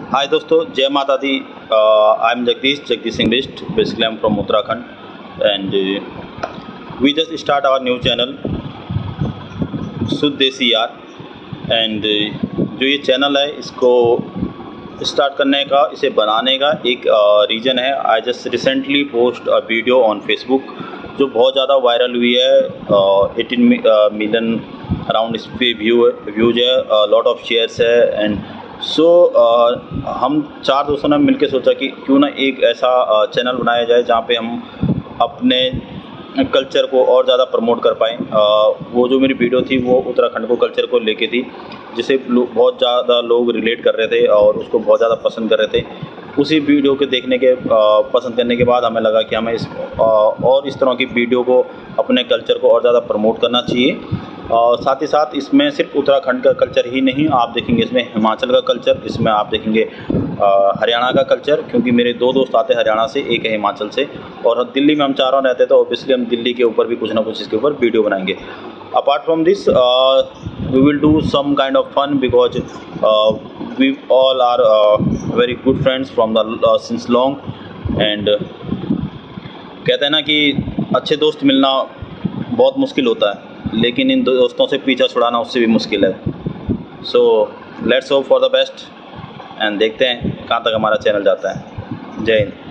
हाय दोस्तों, जय माता दी। I am Jagdish English. Basically, I'm from Uttarakhand, and we just start our new channel, शुद्ध देसी यार। एंड जो ये चैनल है, इसको स्टार्ट करने का, इसे बनाने का एक रीज़न है। I just recently post a video on Facebook जो बहुत ज़्यादा वायरल हुई है। 18 मिलियन अराउंड इस पर व्यूज है, लॉट ऑफ शेयर्स है। एंड सो हम 4 दोस्तों ने मिलकर सोचा कि क्यों ना एक ऐसा चैनल बनाया जाए जहाँ पे हम अपने कल्चर को और ज़्यादा प्रमोट कर पाएँ। वो जो मेरी वीडियो थी वो उत्तराखंड को कल्चर को लेके थी, जिसे बहुत ज़्यादा लोग रिलेट कर रहे थे और उसको बहुत ज़्यादा पसंद कर रहे थे। उसी वीडियो के देखने के पसंद करने के बाद हमें लगा कि हमें इस तरह की वीडियो को, अपने कल्चर को और ज़्यादा प्रमोट करना चाहिए। साथ ही साथ इसमें सिर्फ उत्तराखंड का कल्चर ही नहीं, आप देखेंगे इसमें हिमाचल का कल्चर, इसमें आप देखेंगे हरियाणा का कल्चर, क्योंकि मेरे 2 दोस्त आते हैं हरियाणा से, एक है हिमाचल से, और दिल्ली में हम चारों रहते हैं, तो ऑब्वियसली हम दिल्ली के ऊपर भी कुछ ना कुछ इसके ऊपर वीडियो बनाएंगे। Apart from this we will do some kind of fun because we all are very good friends from the since long. And कहते हैं ना कि अच्छे दोस्त मिलना बहुत मुश्किल होता है, लेकिन इन दोस्तों से पीछा छुड़ाना उससे भी मुश्किल है। So let's hope for the best and देखते हैं कहाँ तक हमारा चैनल जाता है। जय हिंद।